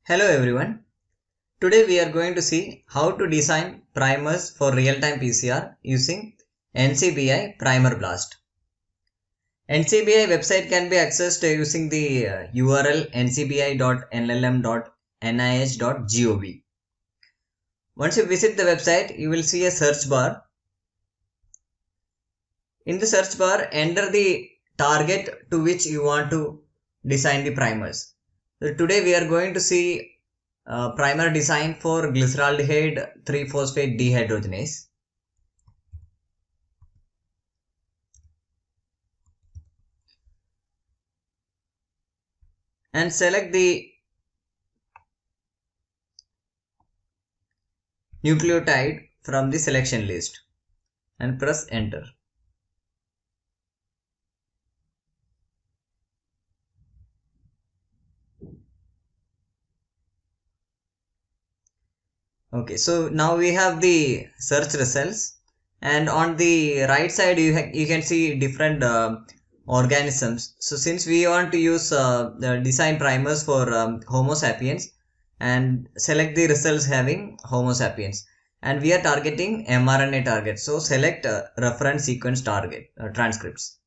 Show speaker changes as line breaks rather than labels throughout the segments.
Hello everyone. Today we are going to see how to design primers for real-time PCR using NCBI Primer Blast. NCBI website can be accessed using the URL ncbi.nlm.nih.gov. Once you visit the website, you will see a search bar. In the search bar, enter the target to which you want to design the primers. So today we are going to see primer design for glyceraldehyde 3-phosphate dehydrogenase. And select the nucleotide from the selection list and press enter. Okay, so now we have the search results, and on the right side you can see different organisms. So since we want to use the design primers for Homo sapiens, and select the results having Homo sapiens, and we are targeting mRNA target, so select reference sequence target transcripts.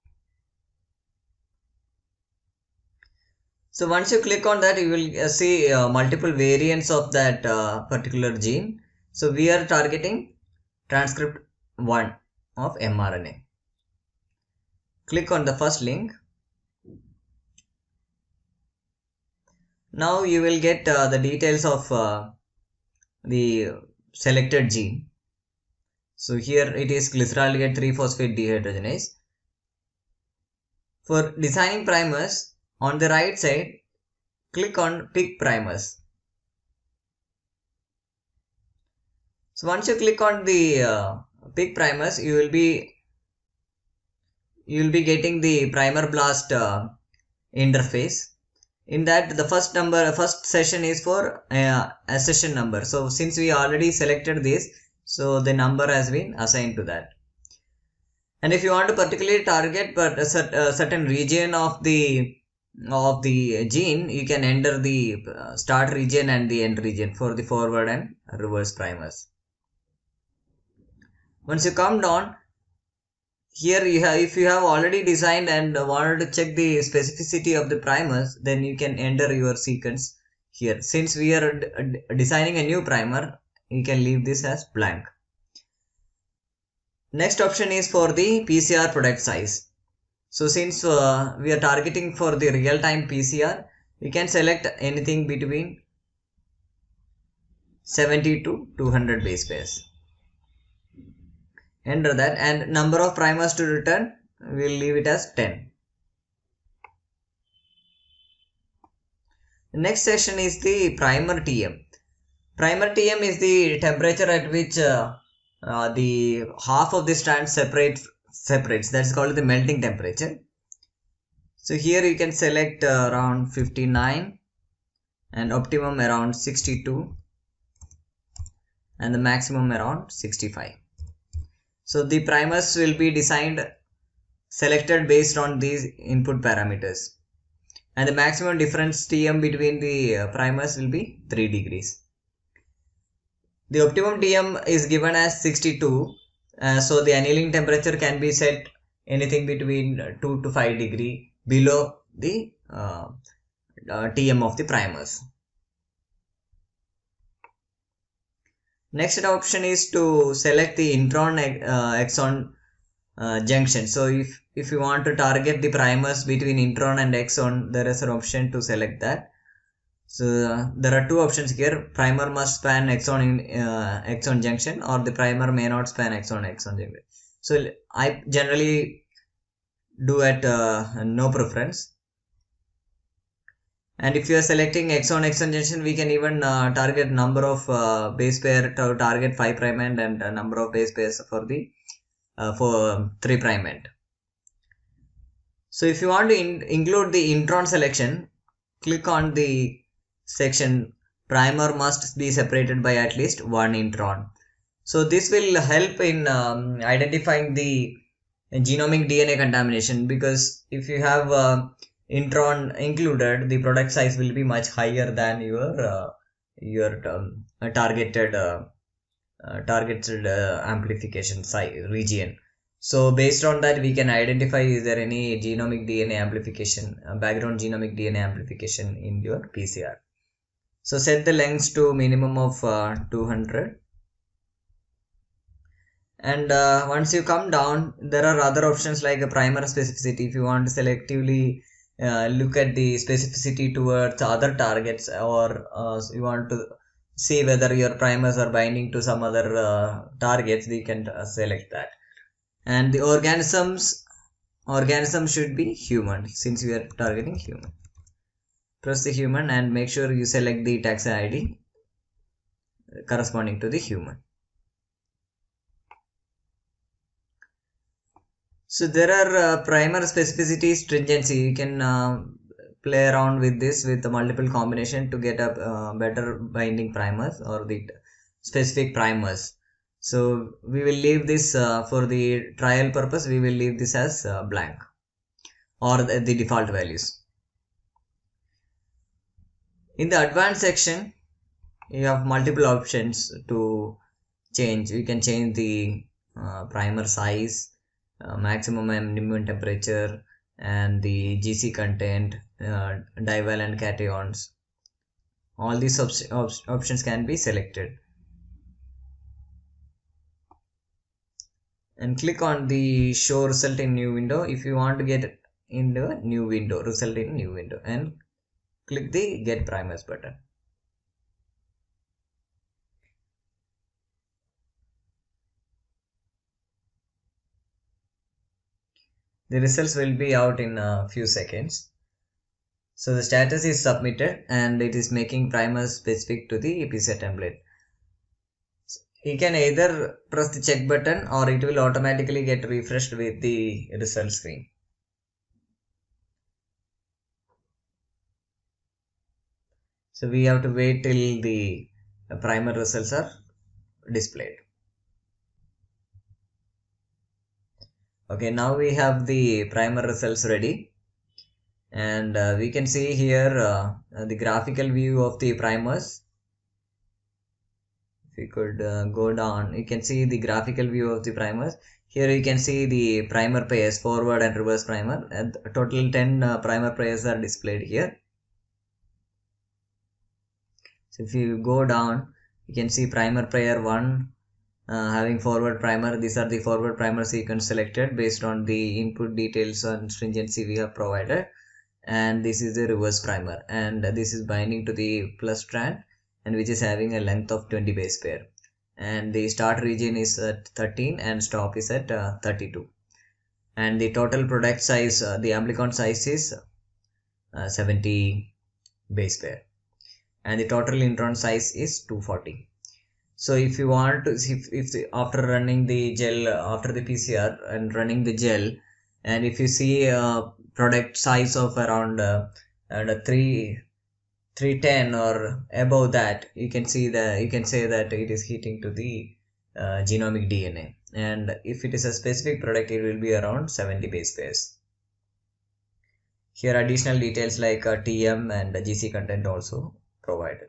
So once you click on that, you will see multiple variants of that particular gene. So we are targeting transcript 1 of mRNA. Click on the first link. Now you will get the details of the selected gene. So here it is glyceraldehyde 3-phosphate dehydrogenase. For designing primers, on the right side, click on Pick Primers. So once you click on the Pick Primers, you will be getting the Primer Blast interface. In that, the first session is for a session number. So since we already selected this, so the number has been assigned to that. And if you want to particularly target a certain region of the gene, you can enter the start region and the end region for the forward and reverse primers. Once you come down here, if you have already designed and wanted to check the specificity of the primers, then you can enter your sequence here. Since we are designing a new primer, you can leave this as blank. Next option is for the PCR product size. So since we are targeting for the real-time PCR, we can select anything between 70 to 200 base pairs. Enter that, and number of primers to return, we will leave it as 10. The next section is the primer TM. Primer TM is the temperature at which the half of the strand separates. That's called the melting temperature. So here you can select around 59 and optimum around 62 and the maximum around 65. So the primers will be selected based on these input parameters, and the maximum difference TM between the primers will be 3 degrees. The optimum TM is given as 62. So the annealing temperature can be set anything between 2 to 5 degree below the TM of the primers. Next option is to select the intron exon junction. So if you want to target the primers between intron and exon, there is an option to select that. So there are two options here. Primer must span exon junction, or the primer may not span exon junction. So I generally do at no preference. And if you are selecting exon junction, we can even target number of base pair to target 5' end, and number of base pairs for the 3' end. So if you want to include the intron selection, click on the section primer must be separated by at least one intron. So this will help in identifying the genomic DNA contamination, because if you have intron included, the product size will be much higher than your targeted amplification size region. So based on that, we can identify is there any genomic DNA amplification, background genomic DNA amplification in your PCR. So set the lengths to minimum of 200. And once you come down, there are other options like a primer specificity. If you want to selectively look at the specificity towards other targets, or you want to see whether your primers are binding to some other targets, you can select that. And the organism should be human, since we are targeting human. Press the human and make sure you select the taxa ID corresponding to the human. So there are primer specificity, stringency. You can play around with this with the multiple combination to get a better binding primers or the specific primers. So we will leave this for the trial purpose. We will leave this as blank or the default values. In the advanced section, you have multiple options to change. You can change the primer size, maximum and minimum temperature, and the GC content, divalent cations. All these options can be selected. And click on the show result in new window if you want to get in the new window, result in new window, and click the get primers button. The results will be out in a few seconds. So the status is submitted and it is making primers specific to the PCR template. You can either press the check button or it will automatically get refreshed with the result screen. So we have to wait till the primer results are displayed. Okay, now we have the primer results ready, and we can see here the graphical view of the primers. If we could go down, you can see the graphical view of the primers. Here you can see the primer pairs, forward and reverse primer, and total 10 primer pairs are displayed here. So if you go down, you can see primer pair 1 having forward primer. These are the forward primer sequence selected based on the input details and stringency we have provided, and this is the reverse primer, and this is binding to the plus strand, and which is having a length of 20 base pair, and the start region is at 13 and stop is at 32, and the total product size, the amplicon size is 70 base pair, and the total intron size is 240. So if you want to, after running the gel, after the PCR and running the gel, and if you see a product size of around 310 or above that, you can see that, you can say that it is hitting to the genomic DNA, and if it is a specific product, it will be around 70 base pairs. Here additional details like TM and GC content also provided.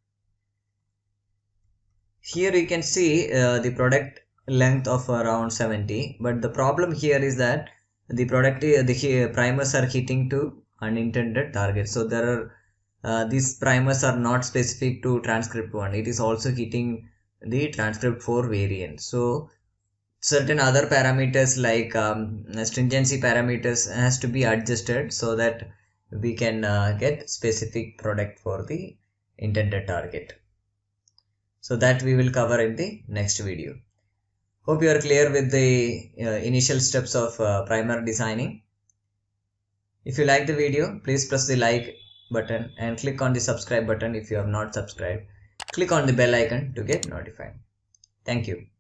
Here you can see the product length of around 70, but the problem here is that the primers are hitting to unintended targets. So there are these primers are not specific to transcript 1. It is also hitting the transcript 4 variant. So certain other parameters like stringency parameters has to be adjusted so that we can get specific product for the intended target. So that we will cover in the next video. Hope you are clear with the initial steps of primer designing. If you like the video, please press the like button and click on the subscribe button if you have not subscribed. Click on the bell icon to get notified. Thank you.